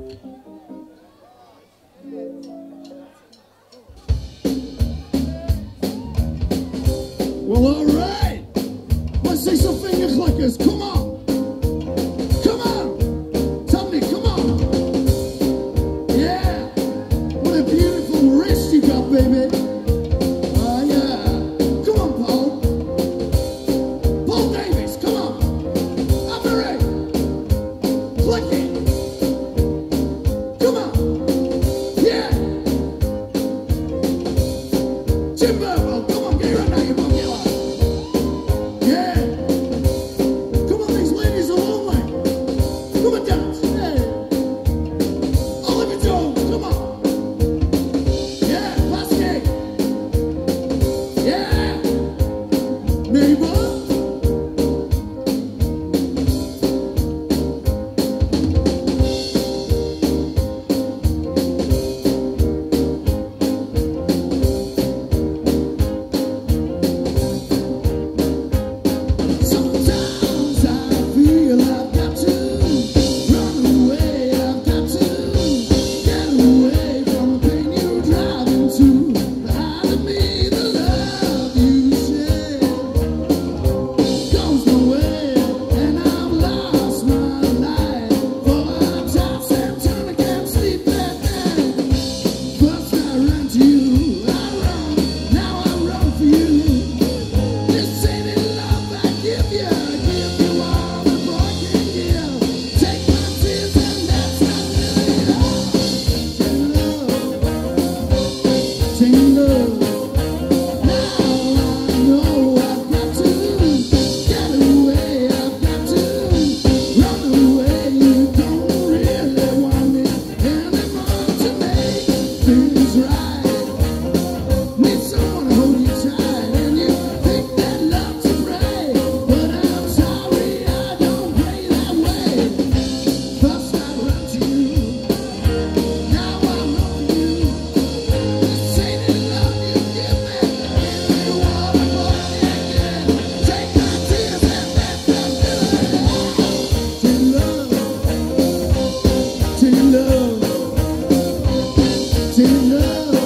Well, all right. Let's see some finger clickers. Come on. Come on. Tell me, come on. Yeah. What a beautiful wrist you got, baby. Oh, yeah. Come on, Paul. Paul Davis, come on. I'm ready. Click it. Come on. Yeah. Jimbo, oh, come on, get right now. You won't get lost. Yeah. Come on, these ladies are lonely. Come on, dance. Hey. Oliver Jones, come on. Yeah, Plastic. Yeah. Neighbor. Sometimes I feel I've got to run away. I've got to get away from the pain you're driving to. Out of me, the love you share goes nowhere, and I've lost my life. For I toss and turn, I can't sleep at night. First I ran to you, I run, now I run for you. This ain't it love I give you all the boy can give. Take my tears and that's not really love. Take love. Now I know I've got to get away. I've got to run away. You don't really want me anymore to make things right. Need someone to hold you tight, and you think that love's a pray, but I'm sorry I don't play that way. First I run to you, now I run for you. This ain't it love you give me, you want to go again. Take my tears and that's not good. Take love, take love, take love.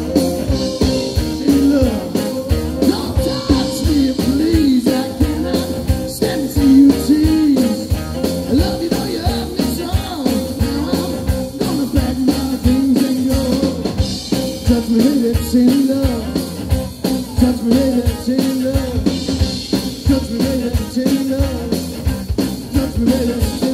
Don't touch me, please. I cannot stand to see you tease. I love you, know you have me so. Now I'm gonna pack my things and go. Touch me, baby, say love. Touch me, baby, say love. Touch me, baby, say love. Touch me, baby.